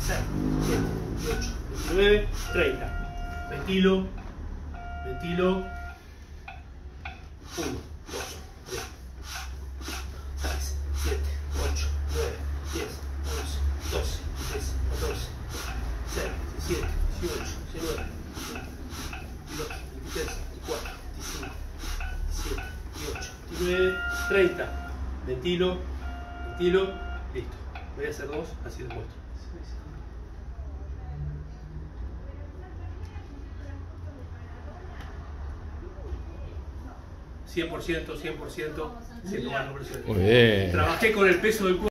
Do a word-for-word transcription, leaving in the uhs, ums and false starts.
seis, siete, ocho, veintinueve, treinta. Ventilo, ventilo. uno, dos, tres, seis, siete, ocho, nueve, diez, once, doce, trece, catorce, seis, diecisiete, dieciocho, diecinueve, veintidós, veintitrés, veinticuatro, veinticinco, veintisiete, veintiocho, veintinueve, treinta. Ventilo, ventilo, listo. Voy a hacer dos, así les muestro. cien por ciento, cien por ciento, sin tomar presiones. Muy bien. Trabajé con el peso del cuerpo.